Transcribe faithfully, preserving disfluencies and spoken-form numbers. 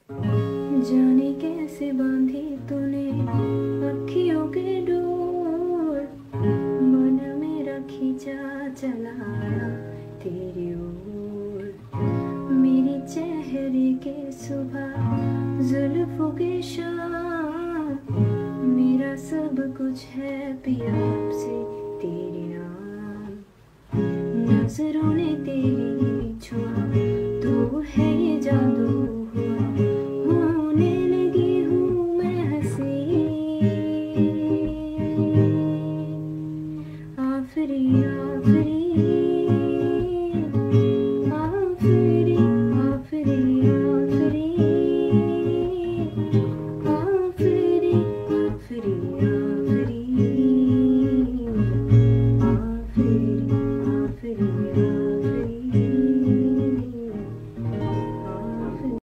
जाने कैसे बांधी तूने अखियों के डोर, मन मेरा खींचा चलाया तेरी ओर। मेरी चेहरे के सुबह जुल्फों के शाम, मेरा सब कुछ है पिया से तेरे नाम। नजरों ने तेरी